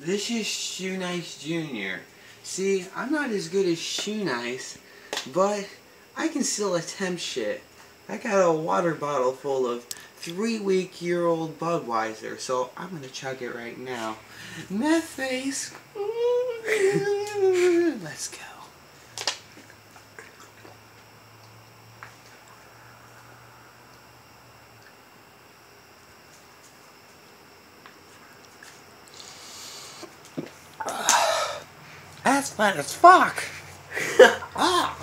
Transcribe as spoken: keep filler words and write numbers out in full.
This is SHOENICE Junior See, I'm not as good as SHOENICE, but I can still attempt shit. I got a water bottle full of three-week-year-old Budweiser, so I'm gonna chug it right now. Meth face. Let's go. That's fun as fuck. Ah.